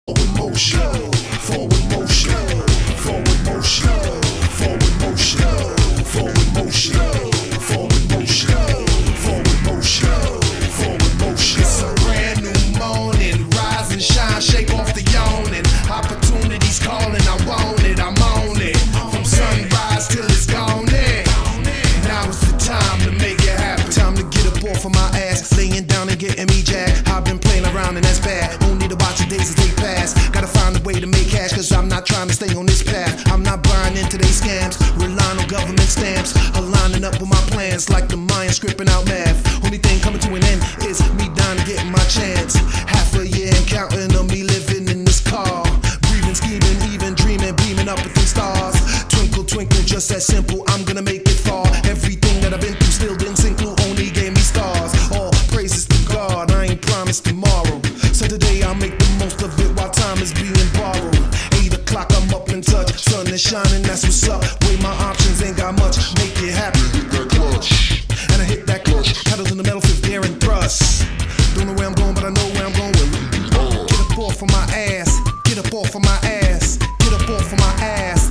Forward motion, forward motion, forward motion, forward motion, forward motion, forward motion, forward motion, forward motion. It's a brand new morning, rise and shine, shake off the yawning. Opportunities calling, I want it, I'm on it. From sunrise till it's gone in. Now it's the time to make it happen. Time to get up off of my ass, laying down and getting me jacked. I've been playing around and that's bad. Don't need to watch the days as they pass. Gotta find a way to make cash, cause I'm not trying to stay on this path. I'm not buying into they scams, relying on government stamps, aligning up with my plans like the Mayans scripting out math. Only thing coming to an end is me dying to get my chance. Half a year and counting on me living in this car, breathing, scheming, even dreaming, beaming up at the stars. Twinkle, twinkle, just that simple, I'm gonna make it far. Everything that I've been through still didn't sink through, only gave me stars. All praises to God, I ain't promised tomorrow, so today I'll make the most of it while time is being borrowed. 8 o'clock, I'm up in touch, sun is shining, that's what's up. Weigh my options, ain't got much, make it happen. Hit that clutch, and I hit that clutch, pedals in the metal, fifth gear and thrust. Don't know where I'm going, but I know where I'm going. Get up off of my ass, get up off of my ass, get up off of my ass.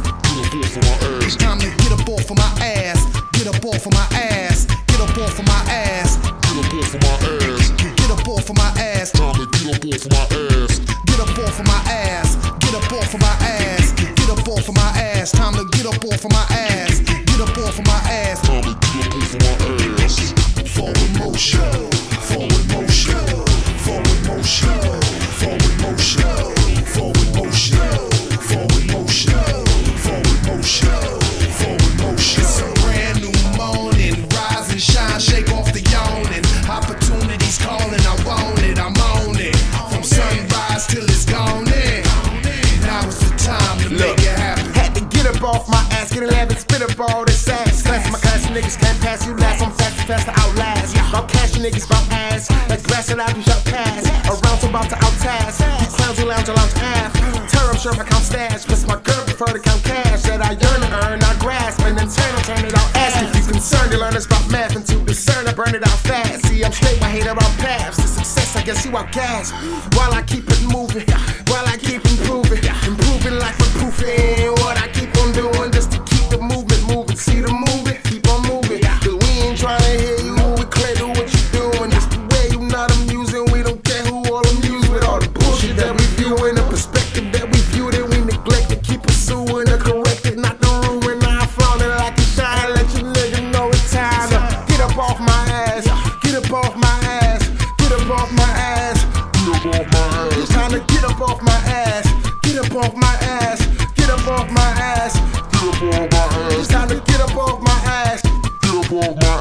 It's time to get up off of my ass, get up off of my ass, get up off of my ass, get up off of my ass, get up off of my ass. Time to get up off of my ass, get up off of my ass, get up off of my ass, get up off of my ass. Time to get up off of my ass, get up off of my ass. Time to get up off of my ass. Forward motion, forward motion, forward motion, forward motion, forward motion, forward motion, forward motion, forward motion. It's a brand new morning, rise and shine, shake off the yawning. Opportunities calling, I want it, I'm on it. From sunrise till it's gone in. Now it's the time to make it happen. Had to get up off my ass, get a lab and spit up all this ass. Class my class, you niggas can't pass you last. I'm fast to outlast. About cash, you niggas about ass. Like grass and I do shot pass. Around so about to outtask. You clowns who lounge half. Terror, I'm sure I count stash. Plus my girl prefer to count cash that I yearn to earn, I grasp. And then turn it out. Ask if you concerned, you learn us about math. And to discern, I burn it out fast. See, I'm straight, my hate about paths. The success, I guess you outgas. While I keep it moving, while I keep improving. Improving like we're proofing. What I keep on doing just to keep the movement moving. See the movement, keep on moving. Cause we ain't trying to hear you, we clear to what you doing. Just the way you not amusing, we don't care who all amused with all the bullshit that we viewing. The perspective that we viewed it, we neglect to keep pursuing the corrected, not the ruin. I found it like a shine, let you nigga know it's time to get up off my ass, get up off my ass, get up off my ass, get up off my ass. It's time to get up off my ass, get up off my ass, get up off my ass, get up off my ass. It's time to get up off my ass, get up off my ass.